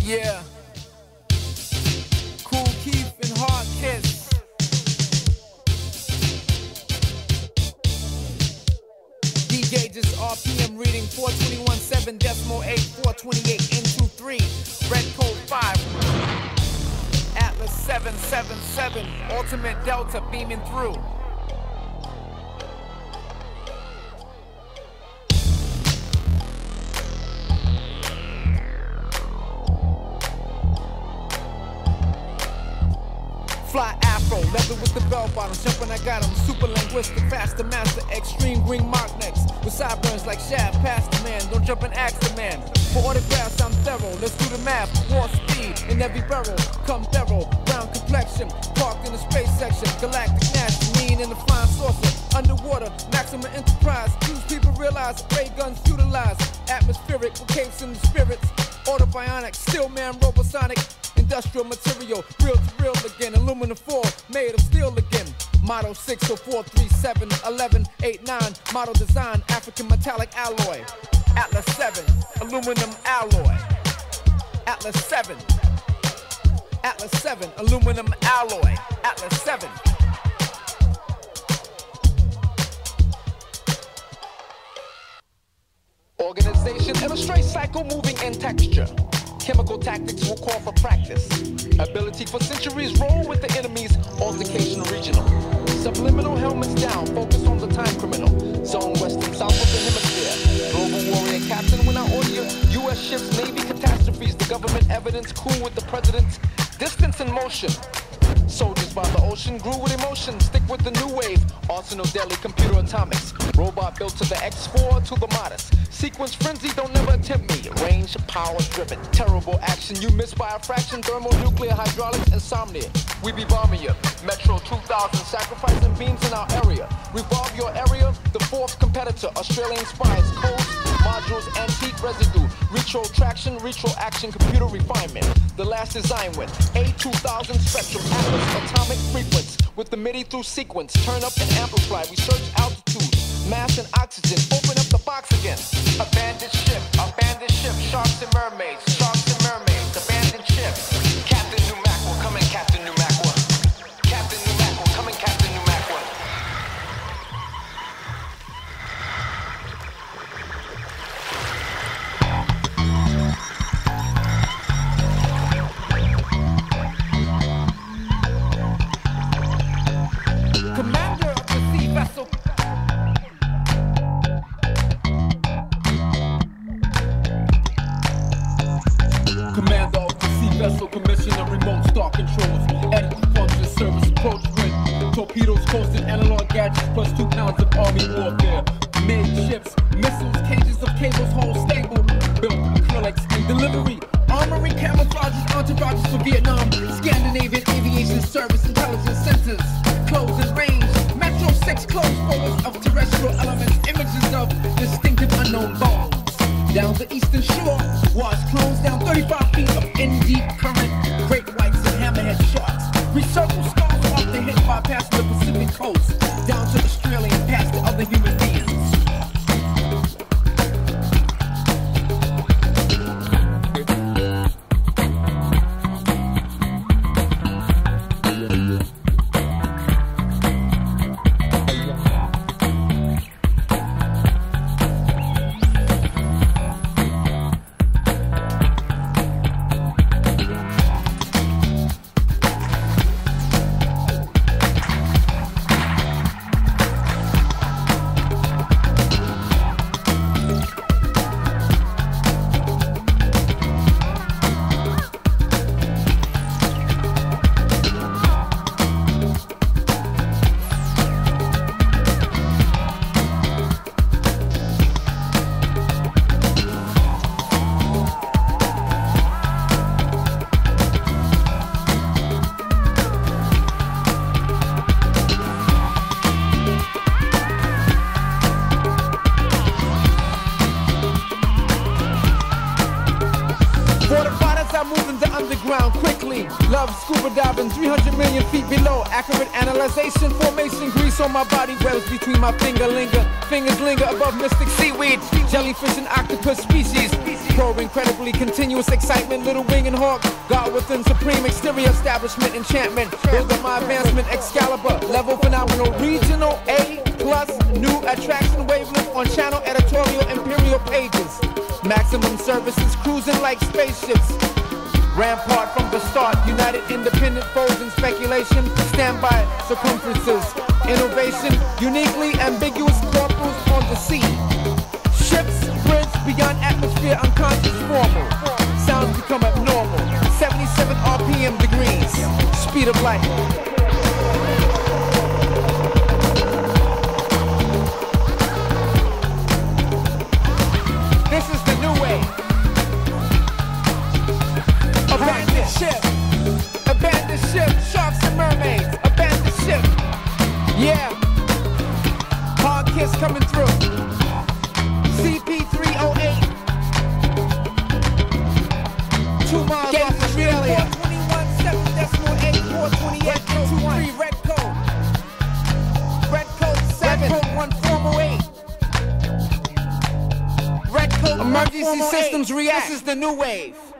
Yeah. Kool and Hardkiss. D gauges RPM reading 421.7 decimal 8 428 into 3 red code 5 Atlas 777 ultimate delta beaming through. Fly Afro, leather with the bell bottom, jumpin' I got him, superlinguistic, faster master, extreme green mark next, with sideburns like shaft, past the man, don't jump and ask the man. For autographs I'm thorough, let's do the math, more speed in every barrel, come thorough, brown complexion, parked in the space section, galactic national, mean in the flying saucer, underwater, maximum enterprise, use people realize, ray guns utilize, atmospheric, with capes in the spirits, autobionic, steel man, robosonic, industrial material, real to real again, aluminum foil, made of steel again. Motto 60437 1189, model design, African metallic alloy. Atlas 7, aluminum alloy. Atlas 7, Atlas 7, aluminum alloy. Atlas 7. Organization illustrates cycle moving in texture. Chemical tactics will call for practice. Ability for centuries roll with the enemies, altercation regional. Subliminal helmets down, focus on the time criminal. Zone west and south of the hemisphere. Global warrior captain when I order U.S. ships, Navy catastrophes. The government evidence cool with the president's distance and motion. Soldiers by the ocean grew with emotion. Stick with the new wave. Arsenal deadly computer atomics. Robot built to the X4 to the modest. Sequence frenzy, don't never attempt me. Range, power driven. Terrible action, you miss by a fraction. Thermonuclear, hydraulics, insomnia. We be bombing you. Metro 2000, sacrificing beams in our area. Revolve your area, the fourth competitor. Australian spies, codes, modules, antique residue. Retro traction, retro action, computer refinement. The last design with A2000 spectrum, Atlas atomic frequency. With the MIDI through sequence, turn up and amplify. Research altitude, mass and oxygen. Open up the box again. Abandoned ship, sharks and mermaids, sharks and mermaids, abandoned ship. Captain New Mackerel, coming Captain New Mackerel. Captain New Mackerel, coming Captain New Mackerel. Commander of the sea vessel. Commander of the sea vessel, commissioner remote star controls. Edit the function, service approach with torpedoes, coasting analog gadgets, plus 2 pounds of army warfare. Midships, missiles, cages of cables, whole stable. Built acrylics and delivery. Armory, camouflages, entourages for Vietnam. Scandinavian aviation service, intelligence centers. Close and range. Metro 6 close forwards of terrestrial elements. Images of distinctive unknown bones. Down the eastern shore, watch clones down 35 feet of in-deep current. Great whites and hammerhead sharks. Recircle skulls off the hit bypassing the Pacific coast. Down to Australia and past the other human beings. Moving the underground quickly, Love scuba diving 300 million feet below. Accurate analyzation, formation, grease on my body. Webs between my fingers linger above mystic seaweed. Jellyfish and octopus species. Probe incredibly continuous excitement. Little wing and hawk. God within supreme exterior establishment enchantment. Build up my advancement Excalibur. Level phenomenal regional A+. New attraction wavelength on channel editorial imperial pages. Maximum services cruising like spaceships. Rampart from the start, united independent foes in speculation, standby circumferences, innovation, uniquely ambiguous corporals on the sea. Ships bridge beyond atmosphere, unconscious formal. Sounds become abnormal, 77 RPM degrees, speed of light. This is the new wave. Abandoned ship, sharks and mermaids, abandoned ship. Yeah, Hardkiss coming through. CP308, 2 miles off Australia. 421, 7.8, 428, 23, red code. Red code 7, red code 1 formal 8. Red code emergency systems react. This is the new wave.